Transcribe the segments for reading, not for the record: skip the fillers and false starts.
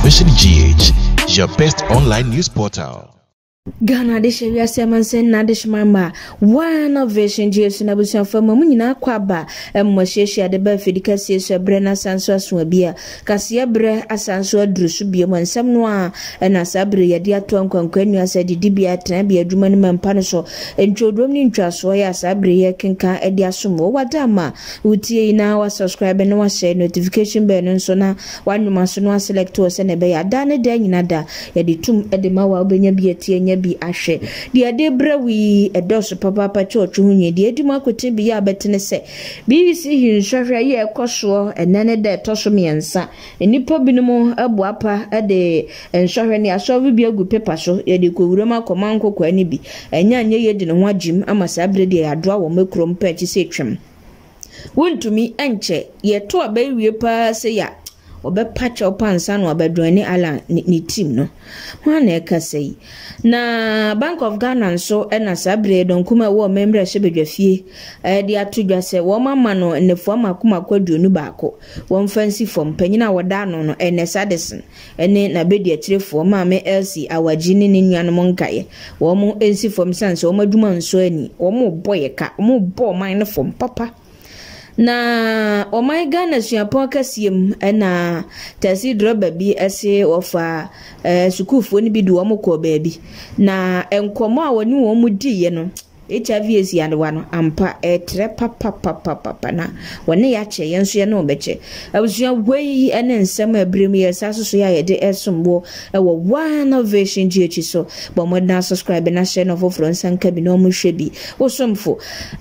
Vision GH, your best online news portal. Ghana de sheria semansen na de shmamba one Vision GH na busan fama mu nyina kwaba mmahyehyia de ba fidika sieso bre na sanso aso bia kase bre asanso adrusu bia mu nsam no a na sabre yede ato ankwankwanu asadi dibia tena bia adwuma ne mampa no so entwodrom ni ntwaso ya sabre ye kenka ede asomo wadama utie na wa subscribe na wa share notification bell no so na wanuma so no select o se ne be ya da ne da nyina da yede tum ede ma wa obenya bia tie bi ahwe de de brawi edoso papa church hunye de eduma kote bi ya betene se BBC hinhwehwe ye ekoso enene de toso miensa enipa binumo abuapa de enhwehwe ne asovu bi agu paper so ye de kowurama komanko kwa ni bi enya ye de ne ho agim ama sabre de adoa wo makrom pa chi se twem wontumi enche ye to abawie pa se ya obepacha opansa no abadwani ala ni team no wana ekasei na Bank of Ghana so na sabre don kuma wo membre shebedwafie de atodwa se wo mama no nefo makoma kwaduonu baako wo fancy form panyina woda no no Sadison ene na bedi atirefo maame LC awagini ne nuanom nkaye wo mo ensi form sanse wo madwuma nso ani wo mo boyeka wo mo bo man ne form papa na omai Ghana suapon kasiem na tasi droba bi ase ofa sukufo ni bi do mo ko baabi na enkomo a woni wo mudi ye no HIVs yandwa no ampa etre papa na woni ya che yenso ye no beche abusua wei ene nsem abrem ye sasoso ya ye de esombo wo one Vision GH so bo mo na subscribe na share no for nsanka bi no mo hwe bi wo somfo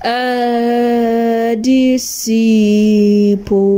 DC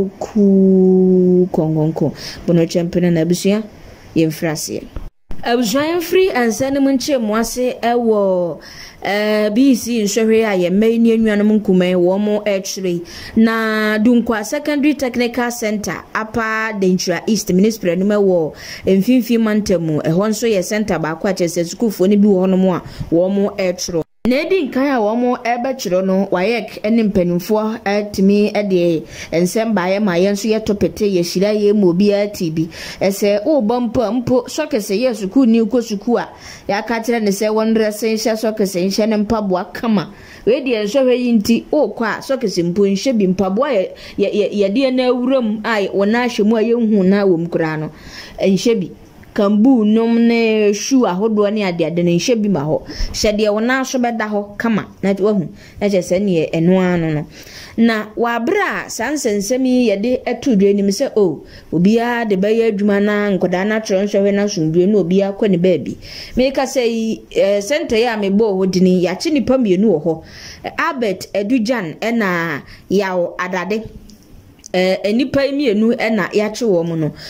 poku kongonko bono champion na abusua ye mfrase abusua free ansane mu nche mo ase ewo BC nhwehwe a ye mani anuanom nkuman wo mo actually na Dunkwa Secondary Technical Center apa Denchura East Ministry no wo mfimfi mantemu ehon nso ye center ba kwa chese sukufo ni bi wo no mo a wo mo actually Nedi nkan a wo mo ebechiro no wayek ene mpanimfo atimi ede ensem baaye ma ye nso ye topete ye hira ye mo bi atibi ese wo bompa mpo sokese ye suku ni ko suku a ya ka kire ne se wondre senhya sokese nhye ne mpaboa kama we de enso hwe yinti wo kwa sokese mpo nhye bi mpaboa ye de na awuram ai wona ahwemu a ye hu na wo mkura no nhye bi kambu nom ne shu ahodo ne ade ne nhye bi ma ho hyede wona so beda ho kama na wahu na chese ne eno ano no na wabra sansensemi yede atudwe nim se obia de baye adwuma na nkoda na tronhwe na sundwe na obia kwa ne baabi me ka sei center ya mebo hodini ya chi nipa mienu wo ho Albert Edujan na yawo adade enipa mienu na yache wo mu no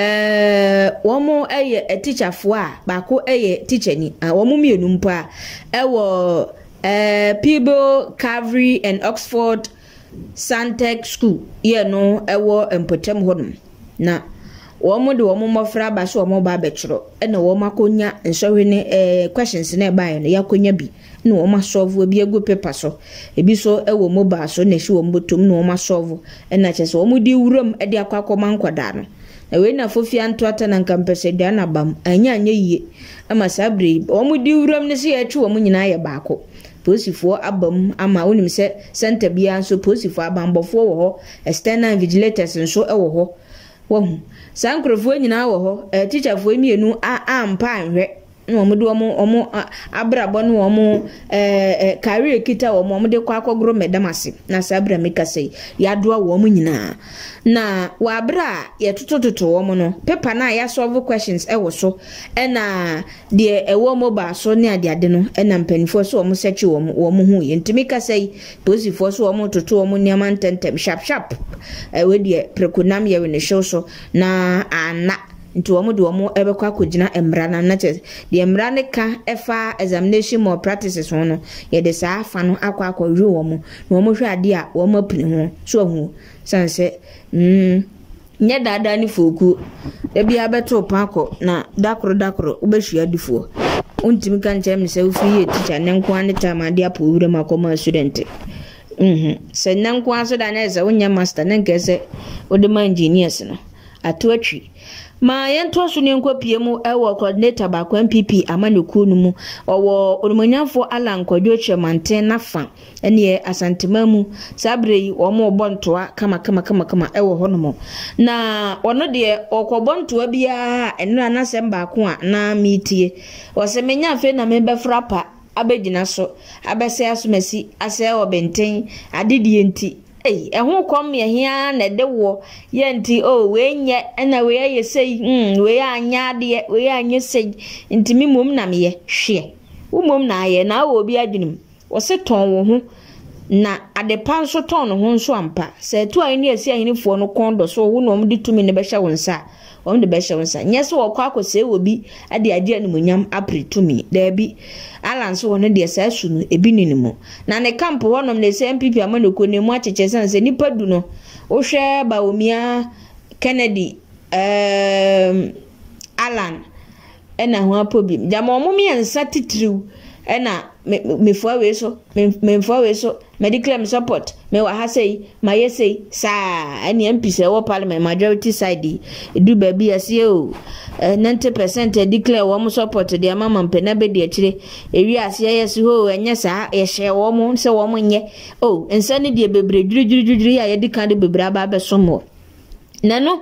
wo mu eye teacher fo a baako eye teacher ni wo mu mienu mpa ewo Peeble Calvary and Oxford Santec School ye no ewo empotem hodum na wo mu de wo mu mofra ba so wo mu ba betro na wo makonya nsɔhwe ne questions na ba no yakonya bi na wo ma solve bi egu paper so ebi so ewo mobile so na shi wo mbotom na wo ma solve na kyese wo mu di wuram de akwakoma nkoda no na we na fofia ntoata na nkampese da na bam anya yie ama sabre wo mu di wuram ne se ya twi wo mu nyina ye baako posifo abam ama wonim se center bia so posifo abambofo wo ho external vigilators nso ewo ho wo sankrofo nyina wo ho teacher fo mienu ampa anhwe no mo do mo abrabo no mo career kita wo mo de kwa akogro medamase na sabra mekase ya do wo mo nyina na wa bra ye totototo wo mo no paper na ya solve questions ewo so na de ewo mo ba so ne ade no na mpanifo so wo mo search wo mo hu ye ntimi kase posifo so wo mo toto wo mo niam ntentem sharp we de prekonam ye we ne show so na ana nti wo mo de wo mo ebekwa kogina emra na che de emra ne ka efa examination more practices ho no ye de sa afa no akwa wi wo mo na wo mo hwe ade a wo mo pini ho so hu sanse nye dada ni foku ebi abeto pako na dakro ubehua difuo untimi kan chem se ufi ye teacher ne nko ane tama de apo wure makoma student se nanko aso da na se wonya master ne nkese ode ma engineers no ato atwi ma yento so ne nkopie mu ewo coordinator ba kwa MPP amaneku nu mu owo onumanyafo ala nkwadwo chemanten nafa ene asantema mu sabre yi wo mo bontoa kama ewo hono na ono de okobontoa bia eno anasem ba ko a na mitie wo se menya fe na membe frapa abegina so abese asomasi ase obenten adedie nti ehun kom ye hia na de wo ye nti we nye na we ye sei we anya de we anya sei nti mi mom na me ye hwe wo mom na ye na wo bi adwenim wo se ton wo ho na adepa so ton no ho nso ampa se tu ayi ne esi ahinifo no kondo so wo no de tumi ne be hye wonsa wo de be hye wonsa nye so wo kwa akose wo bi ade ade animonyam apre tumi da bi alanso wo no de sa su no ebi ninimu na ne camp wo no ne se MPP amanoko ne mu acheche san se nipa du no wo hwe ba omia Kennedy Alan ena ho apobi jama omumi ansa titiriw ena mefua we so medical support me wa ha sei maye sei sa eni MP se wo parliament majority side do baby ase o 90% declare wo support de mama mpena be de akire ewi ase yes ho enye sa ye hye wo mo se wo mo nye o ensane de bebre juru ya ye de kan de bebre aba be somo nano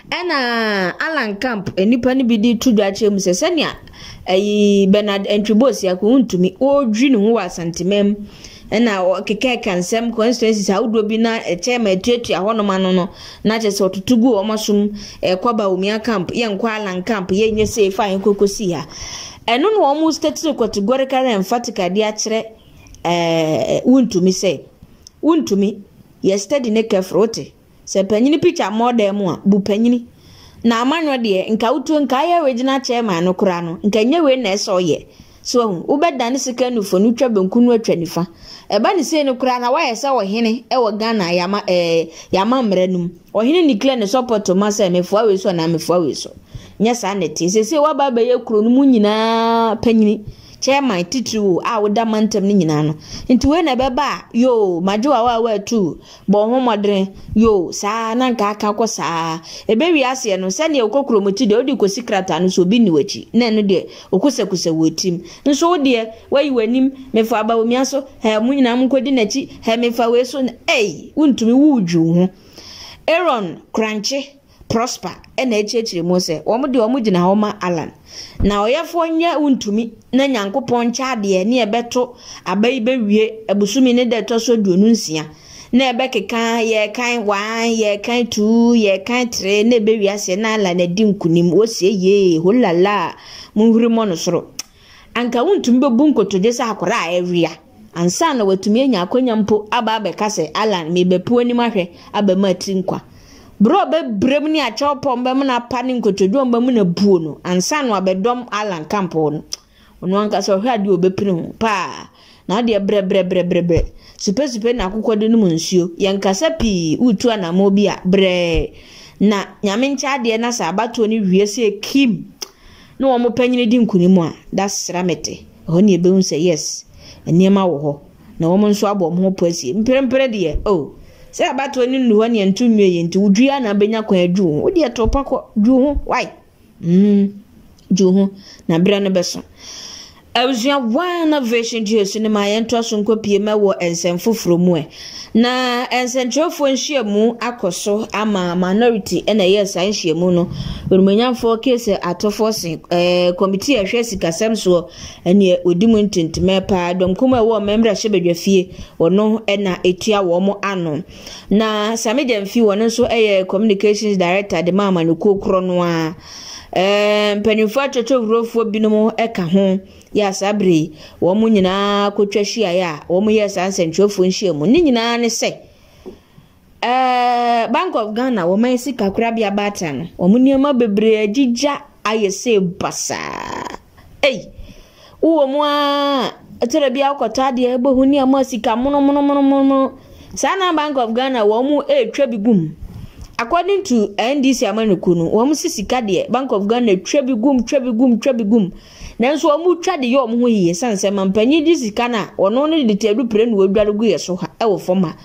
ena Alan camp enipa ni bi di tudwa che mu se senia Bernard Entribos ya ko ntumi odwi ne ho wasantemam ena keke kansem constituencies awdo bi na chema etuatua hono no na chese otutugu omasum kwaba omia camp ye nkwa Alan camp ye nye se fa enkokosi ha eno no omu state categorical emphatic dia kire wontumi se wontumi yesterday ne kefrote se panyini picture model mu a bu panyini na amanyo de nka utu nka ya regional chairman no kura no nka nye we na eso ye so ubeda ne sika nufo no twa banku no atwa nifa eba ne se no kura na wa yesa wo hene e wo Ghana yama mranum wo hene nikle ne support ma se mefua we so na mefua we so nya sa na ti se wa baba ye kuro no mu nyina panyini chairman titru a woda mantem ni nyina no nti we na beba yo majo wa tu bo ho modren yo sa na nka aka ko sa ebe wi ase no se ne okokro moti de odi ko secret anu so bi ni wachi na no de okusekusa wotim nso de wayi wanim mefa aba omi aso ha mu nyina mkodi nachi ha mefa we so wontumi wudwu ho Aaron Crunchy Prosper ena echechire mo se wo de wo gina ho ma Alan na oyefo nya wontumi na nyankopon cha de ne ebeto abai bewie abusumi ne de to so duonu nsia na ebekeka ye kan 1 ye kan 2 ye kan 3 na bewie ase na Alan na di nkunim wo se ye holala munhuri mo no soro anka wontumi bebu nkotoje sa akora a ewia ansa na watumi nya akonya mpo aba abeka se Alan me bepu ani mahwe aba ma trinkwa bro be brem ni a chopo mbem na pani nkotodu mbem na buo no ansa no abedom Alan camp no ono anka so hwa de obepini ho pa na de bre super na akukode no nsuo yankasa pi utu ana mo bi a bre na nyame ncha de na sa abato ni wie se kim no wo mo panyine di nkunimu a that's ramete ho ni ebe unse yes eniema wo ho na wo mo nso abo mo poasi mpere de se abato ni ndu honi entumie ye nti udua na benya kwa adwu wo de topa ko dwu ho why dwu ho na bra no beso awuzua wana version Jesus ni ma yento so nkopie ma wo ensemfoforo mu na ensentrofo nhyiamu akoso ama minority na yes nhyiamu no orumanyamfo case atofo sen committee ahwe sikasem so ene odimu ntentime pa domkoma wo memra hyebedwafie wono na etua wo mo ano na samedamfi wono so communications director de mama no kokro no a penifo chochowrofo binom eka ho ya sabre wo mu nyina kotwahia ya wo mu yes ansentwofo nhyiamu ni nyina ne se Bank of Ghana wo man sika kura bia batan wo mu niema bebre agija ayese basa wo mu a etere bia akota de ebohu ni ama sika mono sana Bank of Ghana wo mu etwa bigum according to NDC amanukunu wo mu sika de Bank of Ghana twa bigum nanso wo mu twa de yo mo ho yiye sanse mampanyi di sika na wono no de tedu pre no wadware gu yeso ha e wo foma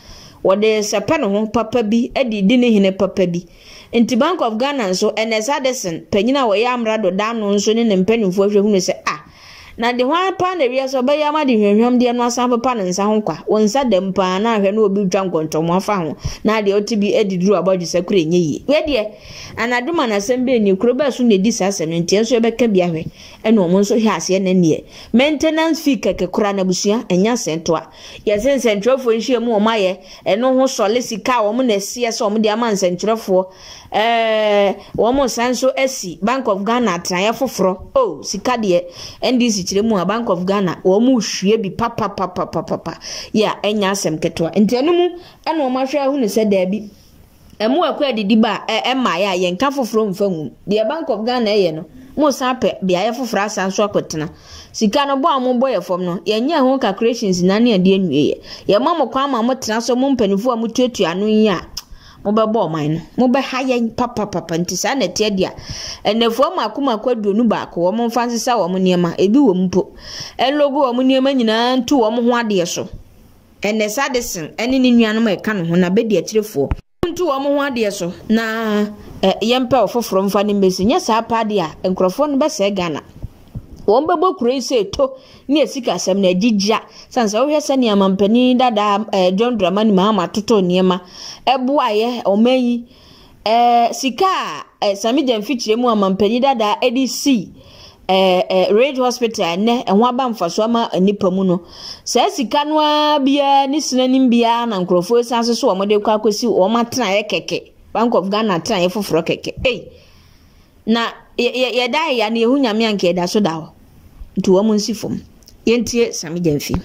wode sepe no ho papa bi edi di ne hene papa bi enti Bank of Ghana nso Enesadesen panyina wo ya amrado da no nso ne mpanyimfo ahwehu ne se na de hwan pa na ria so be ya ma de hwehwam de no asan papa ne nsa ho kwa wonsa dem pa na ahwe na obi twa nkontomo afa ho na de otibi ediduru abodwe sekure enye yi we de anaduma na sembe ni kuro ba so ne di sasem ntie so be ka bia hwe ene omo nso hwe ase ne ne maintenance fee keke kura na busua enya sentoa ye sentrofo nhie mu omaye eno ho sole sika omo na sie so omo de ama sentrofo womo sanso esi Bank of Ghana atraye foforo sika de NDC chiremu a Bank of Ghana womo hwie bi papa ya enya asem ketwa ntenu mu ena omo ahwe ahu ne se da bi emu akwa didi ba ema ya ye nka foforo mfanwu de Bank of Ghana ye no mo sape bia ye foforo asanso akotena sika no bo ambo ye fom no ye nya ho calculations na ne ade anwie ye mamo kwa ma mo tena so mo mpanifu a mo tuatua no yi a mo be bo man no mo be ha ye papa ntisa na tie dia enefu makoma kwaduonu ba ko mo mfansisa wo mo niema ebi wo mpo elogo wo mo niema nyina ntu wo mo ho ade so Enesadesen ene ni nuanom e ka no ho na be dia kirefo ntu wo mo ho ade so na yempa ofoforo mfa ne mbesi nya sa pa de a enkrofo no be se Ghana won bebo kure se to ni esika asem na agigya sansa wo hwese ne amampani dada John Dramani Mahama toto niema ebu aye omayi sika sami dem fichire mu amampani dada ADC Red Hospital ne ho aba mfaso ama nipa mu no sa sika no bia ni sinanim bia na nkrofo sanso so wo de kwa akosi wo matena ye keke Bank of Ghana tena ye foforo keke na ye dai ya na ehu nyame anke da so dawo nti wo mun sifom yentie sami demfi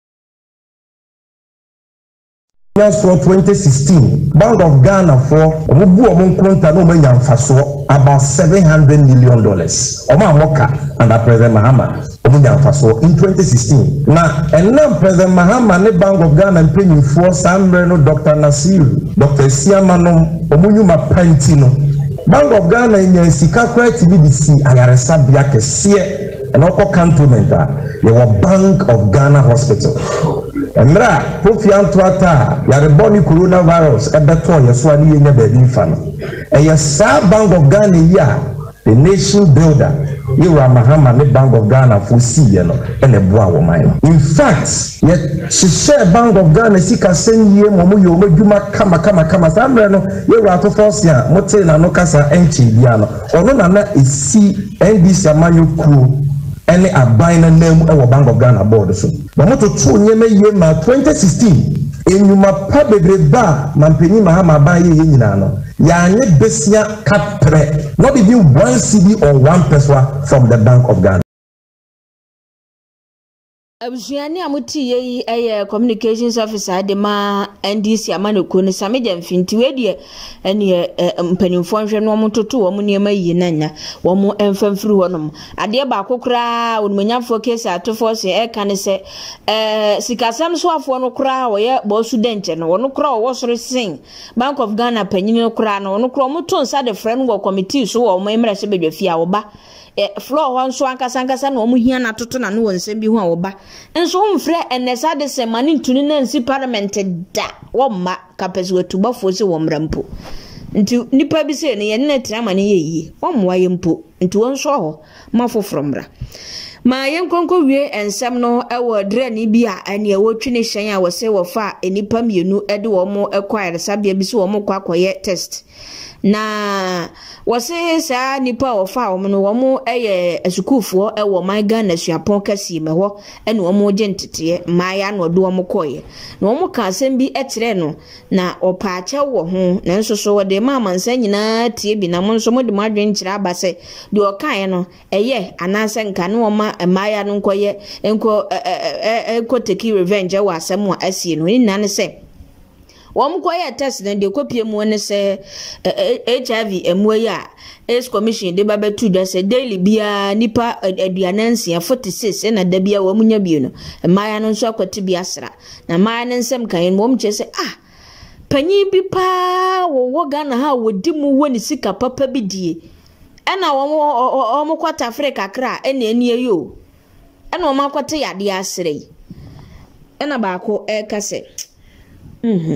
for 2016 Bank of Ghana for obu omon konta no manya mfaso about $700 million omo amoka under President Mahama omunya mfaso in 2016 na enam President Mahama ne Bank of Ghana mpeni for sambre no Dr. Nasir Dr. Siamano omunyuma panti no Bank of Ghana in sika kwati bibisi ayaresa bia kese and also cantonment Bank of Ghana Hospital. Emra Profi Antoata ya reboni coronavirus ebeto yeswani yenye bebi fano. Yesa Bank of Ghana ya the nation builder Yewa Mahama ne Bank of Ghana for see no ene boa wo man. In fact, ye share Bank of Ghana sika senye mo yo madwuma kama samre no Yewa to force ya mote na no kasa enchi bia no. Ono na esi NDC amanyo kru any abina name ewo Bank of Ghana board so but moto to nyeme ye ma 2016 enyuma pa bebreba mampeni Mahama ba ye nyina no ya nye besia kapre not even 1 cedi or 1 peso from the Bank of Ghana. Abusuani amuti ye communications officer de ma NDC amaneko ne sameja mfinti wedie ene mpanimfo nhwe no mototo wo mo niema yi nanya wo mo emfamfiri honom ade ba kokora onmanyafo case atofo se ka ne se sikasam so afo no kora wo ye bo student no wo no kora wo soro sin Bank of Ghana panyini no kora no wo kora mo to nsa de friend wo committee so wo mo emra se bedwafia wo ba floor ho nso ankasa na omo hia na toto na no wonsem bi ho a wo ba enso mfre Enesadesen mani ntuni na nsi parliament da wo ma kapesi watubafo se wo mrampo nti nipa bi se ne ye ne trama ne yeyi wo mwa ye mpo nti wonso ho mafoforo mra ma ye nkonko wie ensem no ewo dre ni bi a ene wotwene hyen a wo se wo fa enipa mienu ede wo mo ekwaire sabia bi se wo mo kwakoye test na wase sa nipa ofa omo wo asukufo ewo my Ghana suapon kasi me ho ene wo gentete maya na odo wo koye na wo ka asem bi etere no na opaache wo ho na nso so de mama nsa nyina tie bi na mo nso mo de madwen kira abase de okaye no anase nka ne wo ma maya no koye enko take revenge wa asem wa asie no ni nan se wom koye test na de kopie mu ne se HIV emwe ya es commission de babetu da se daily bia nipa aduanansia 46 na da bia wom nya bi no maya no so akwati bia sra na maya no nsem kan wom che se panyi bi pa wo Ghana ha wodi mu woni sika papa bi die ena wom kwata Africa kra ena enie yo ena wom akwata yade asre ena ba ko kase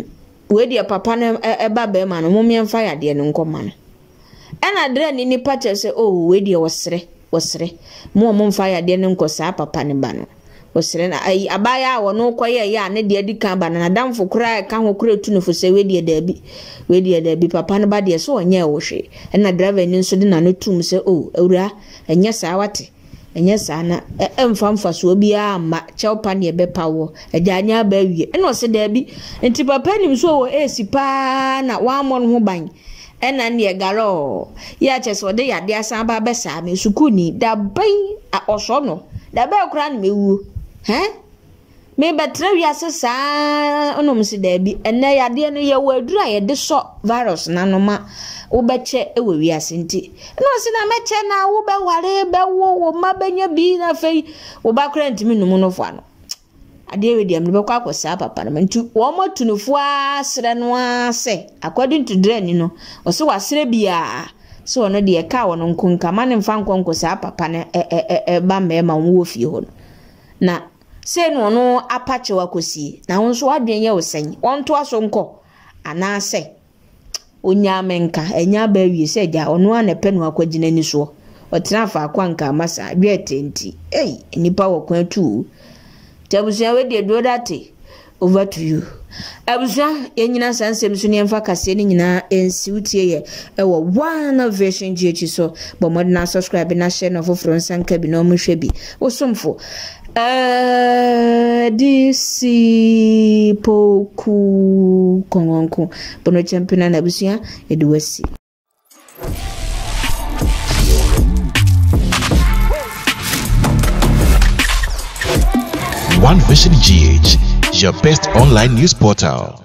we dia papa no eba be ma no momiemfa yade no nkoma no ena dre ni nipa che se oh we dia wosere mo mfa yade no nkosa papa ne ba no wosere na ai abaya wo no koye ya ne dia di kan ba na damfo kura ka ho kura tunufo se we dia dabi papa ne ba dia so onye wo hwe ena driver ni nso di na no tum se oh awura enye sa wate enye sa na emfamfa so bia ma chewpa ne be pawo anya ba wie ena se dabi enti papa ni so wo esipa na wa mo no ho ban ena ne garo ya cheso de ya dia san ba be sa me sukuni da ban a oso no da ba kura ne mewu me betre wi asesa onom si dabi ene yade no ye wadura ye de so virus nanoma wo beche ewe wi asenti no si na meche na wo be ware be wo mabenya bi na fei wo ba kura ntimi numu no fa no ade we dem be kwa kwasa papa na ntu wo motunufu asre no ase according to drain no o se wasre bia so ono de ka wono nkunka ma ne mfa nkonkosa papa na ba mema wo fie ho na se no apache wakosi na wonso adwen ye wosen wonto aso nko anase onyamenka enya ba wie se ja ono anepe no akwagina ni so otena fa akwanka masa bietenti nipa wokwan tu tabusia we de do date over to you abusia yenyina sansem so ne mfa kase ni nyina ensi utie ye ewo one version gh so bo modna subscribe na share no foforo nsanka bi no mohwe bi osomfo disi poku kongonko bono champion na busia eduwasi One Vision GH, your best online news portal.